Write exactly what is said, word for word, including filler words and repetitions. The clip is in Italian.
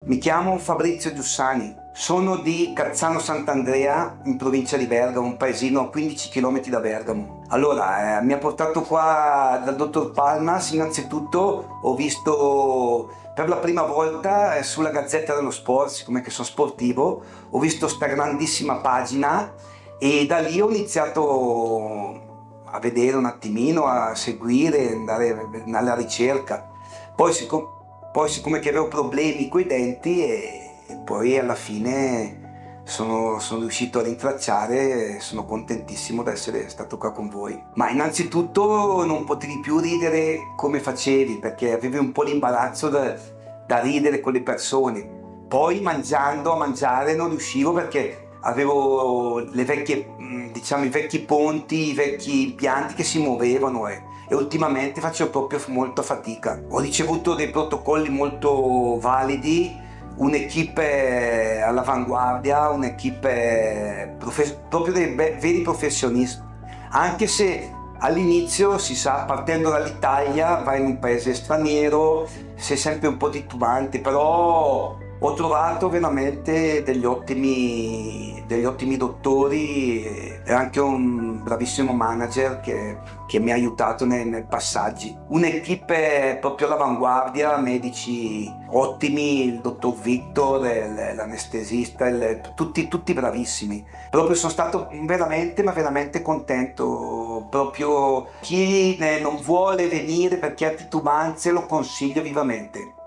Mi chiamo Fabrizio Giussani, sono di Cazzano Sant'Andrea in provincia di Bergamo, un paesino a quindici chilometri da Bergamo. Allora, eh, mi ha portato qua dal dottor Palmas. Innanzitutto ho visto per la prima volta eh, sulla Gazzetta dello Sport, siccome che sono sportivo, ho visto questa grandissima pagina e da lì ho iniziato a vedere un attimino, a seguire, andare alla ricerca. Poi, siccome, poi siccome che avevo problemi coi denti e, e poi alla fine sono, sono riuscito a rintracciare e sono contentissimo di essere stato qua con voi. Ma innanzitutto non potevi più ridere come facevi perché avevi un po' l'imbarazzo da, da ridere con le persone. Poi mangiando, a mangiare non riuscivo perché avevo le vecchie, diciamo, i vecchi ponti, i vecchi impianti che si muovevano e, e ultimamente faccio proprio molta fatica. Ho ricevuto dei protocolli molto validi, un'equipe all'avanguardia, un'equipe profe- proprio dei be- veri professionisti, anche se all'inizio si sa, partendo dall'Italia vai in un paese straniero, sei sempre un po' titubante, però ho trovato veramente degli ottimi, degli ottimi dottori e anche un bravissimo manager che, che mi ha aiutato nei, nei passaggi. Un'equipe proprio all'avanguardia, medici ottimi, il dottor Victor, il, l'anestesista, il, tutti, tutti bravissimi. Proprio sono stato veramente, ma veramente contento. Proprio chi non vuole venire perché ha titubanze lo consiglio vivamente.